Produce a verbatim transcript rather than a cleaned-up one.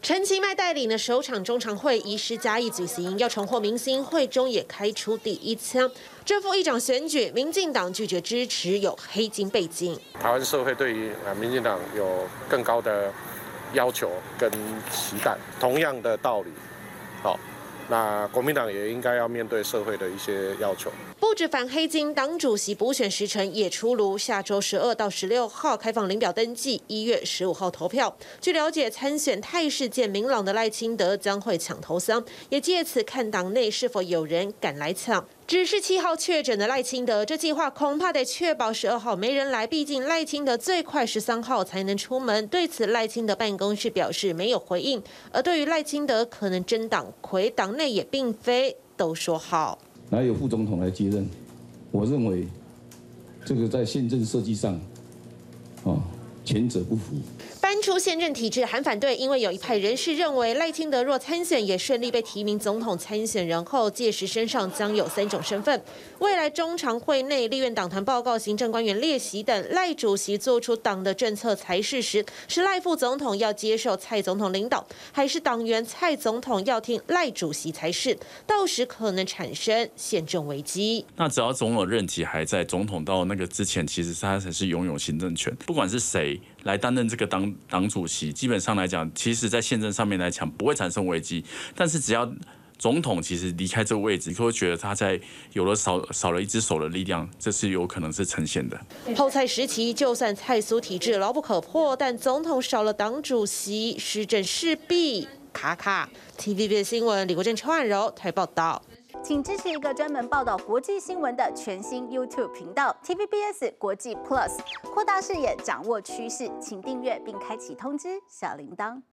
陈其迈带领的首场中常会移师嘉义举行，要重获民心，会中也开出第一枪。正副议长选举，民进党拒绝支持，有黑金背景。 台湾社会对于啊民进党有更高的要求跟期待，同样的道理，好。那国民党也应该要面对社会的一些要求。 不止反黑金，党主席补选时程也出炉，下周十二到十六号开放领表登记，一月十五号投票。据了解，参选态势见明朗的赖清德将会抢头香，也借此看党内是否有人敢来抢。只是七号确诊的赖清德，这计划恐怕得确保十二号没人来，毕竟赖清德最快十三号才能出门。对此，赖清德办公室表示没有回应。而对于赖清德可能争党魁，党内也并非都说好。 哪有副总统来接任？我认为这个在宪政设计上，啊，前者不符。 搬出宪政体制，韩反对，因为有一派人士认为赖清德若参选也顺利被提名总统参选人后，届时身上将有三种身份。未来中常会内立院党团报告、行政官员列席等，赖主席做出党的政策才是时，是赖副总统要接受蔡总统领导，还是党员蔡总统要听赖主席才是？到时可能产生宪政危机。 那只要总统任期还在，总统到那个之前，其实他才是拥有行政权，不管是谁来担任这个党党主席，基本上来讲，其实在宪政上面来讲不会产生危机。但是只要总统其实离开这个位置，你会觉得他在有了少少了一只手的力量，这是有可能是呈现的。 后蔡时期，就算蔡苏体制牢不可破，但总统少了党主席，施政势必卡卡。T V B 新闻李国正、邱汉柔台报道。 请支持一个专门报道国际新闻的全新 YouTube 频道 T V B S 国际 Plus， 扩大视野，掌握趋势，请订阅并开启通知小铃铛。